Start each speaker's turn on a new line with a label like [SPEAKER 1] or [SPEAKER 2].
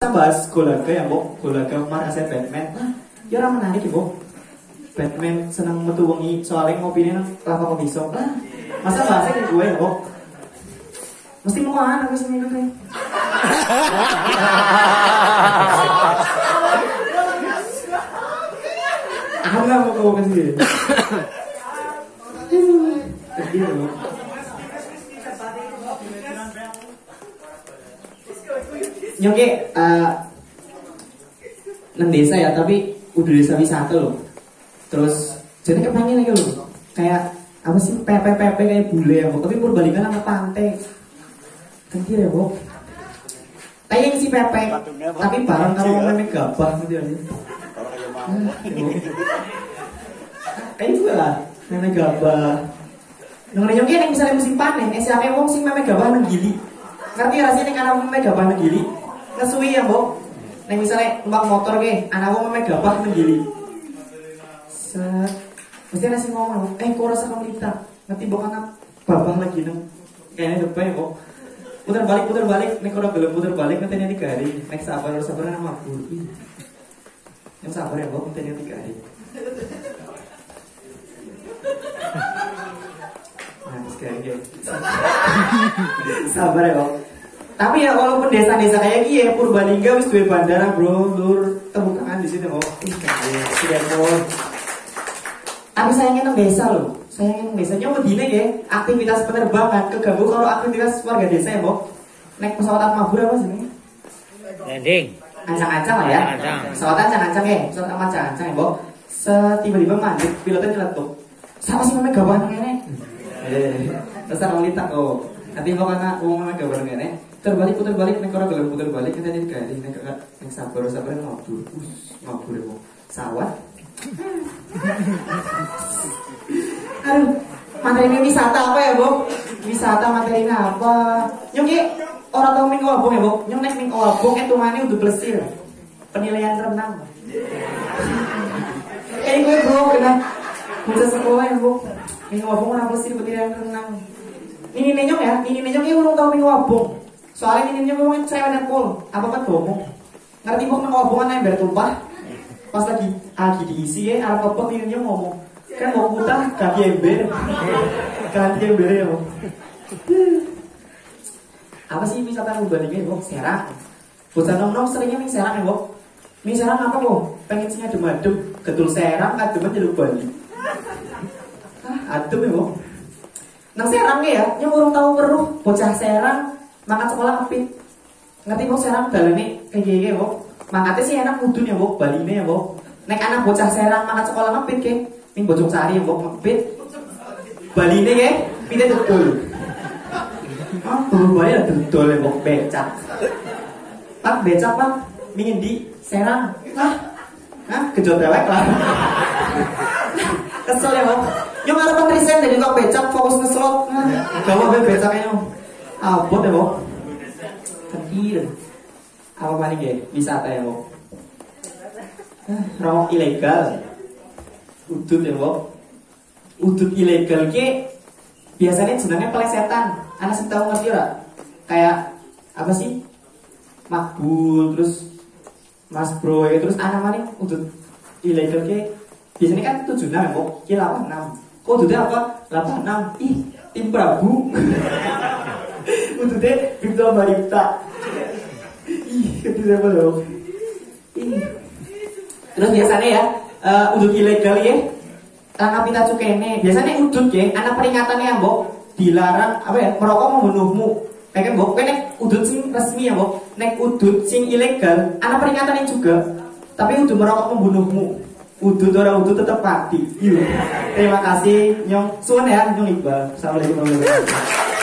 [SPEAKER 1] bahas Golaga ya, Mbok. Golaga markasnya Batman. Ya orang menarik ya, Mbok. Batman seneng metu wengi soalnya ngopinya nang Lava Coffee Shop. Masa bahasnya kayak gue ya, Mbok? Mesti mau aku sini itu nih. Aku nggak mau kau kasih. Nyoke, nang desa ya, tapi udah desa wisata loh. Terus jadi kepengen lagi loh, kayak apa sih PPPP kayak bule ya, tapi Purbalingga sama pantai. Ganti ya, Bok. Kayak si Pepe, tapi bareng kalau meme gabah gitu aja. Kayak juga lah, meme gabah. Nyoke yang misalnya musim panen, SAE wong sing meme gabah nang gili. Ngerti rasanya ning anak meme gabah nang gili? Ngesuwi ya, Bok. Nek misalnya numpak motor ke, anak wong meme gabah nang gili. Set. Mesti nasi ngomong, kok rasa kamu kita? Ngerti Bok anak babah lagi nang. Kayaknya depan ya, Bok. Putar balik, nek ora gelem putar balik ngenteni 3 hari. Nek sabar nang mabur. Yang sabar ya, Bok, ngenteni 3 hari. Nah, sekali. Sabar ya, Bok. Tapi ya walaupun desa-desa kayak gini ya, Purbalingga wis duwe bandara, Bro. Lur, tepuk tangan di sini, Bok. Tapi sayangnya nang desa loh. Sayangnya nang desa nyoba dine ya, aktivitas penerbangan keganggu kalau aktivitas warga desa ya, Bok. Naik pesawat mabur apa sih?
[SPEAKER 2] Landing.
[SPEAKER 1] Ancang-ancang lah ya. Pesawat ancang-ancang ya, pesawat ancang-ancang ya, Bok. Setiba-tiba mandek, pilotnya nyeletuk. Siapa sih namanya gawanan ini? Terus orang litak kok. Nanti Bok karena umumnya gawanan ini. Putar balik, nek ora gelem putar balik kita jadi garing nek sabar mabur. Mabur ya, Bok. Sawat. Aduh, materi wisata apa ya, Bok? Wisata materinya apa? Nyoki orang tahu minggu abong ya, Bok? Nyong nek minggu abong itu mana udah plesir. Penilaian renang. Gue Bro kena bisa sekolah ya, Bok. Minggu abong orang plesir penilaian renang. Ini nenyong ya, ini urung tahu minggu abong. Soalnya ini nenyong ngomongin cewek dan pol. Apa kan ngomong? Ngerti Bok minggu abongan yang bertumpah? Pas lagi diisi ya, arah kepot ini ngomong. Kan mau putah ganti ember ya, Bok. Apa sih wisata Purbalingga, Bok? Serang. Bocah nom-nom seringnya ning Serang ya, Bok. Ning Serang apa, Bok? Pengen sing adem-adem, getul Serang kademen jeluk Bali. Adem ya, Bok. Nang Serang ya, yang urung tahu weruh bocah Serang makan sekolah ngepit. Ngerti Bok Serang dalane kayak gini, Bok. Makanya sih enak mudun ya, Bok, Baline ya, Bok. Nek anak bocah Serang makan sekolah ngepit ke, ning Bojong Sari ya, Bok, ngepit. Baline ke, pite dodol. Bali ada dodol ya, Bok, becak. Pak becak, Pak, mingin di Serang. Kejot dewek lah. Kesel ya, Bok. Yung ada patrisen dari kok becak fokus ngeslot. Gawa becaknya yo. Abot ya, Bok. Kecil. Apa paling ya? Wisata ya, Bok. Rokok ilegal. Udut ya, Bok. Udut ilegal ke biasanya sebenarnya pelesetan. Anak sih tahu ngerti ora? Kayak apa sih? Makbul, terus Mas Bro, ya, terus anak maning udut ilegal ke biasanya kan 76 ya, Bok. Ki 86. Kok udutnya apa? 86. Ih, tim Prabu. Udutnya Bribda Baripta. Ih, ketiga loh. Terus biasanya ya, udut ilegal ya. Tangkap kita cukene. Biasanya udut ya, anak peringatannya ya, Bok. Dilarang apa ya? Merokok membunuhmu. Kayak kan, Bok, nek udut sing resmi ya, Bok. Nek udut sing ilegal, anak peringatannya juga. Tapi udut merokok membunuhmu. Udut orang udut tetap mati. Terima kasih, Nyong. Suwun ya, Nyong Iqbal. Assalamualaikum warahmatullahi wabarakatuh.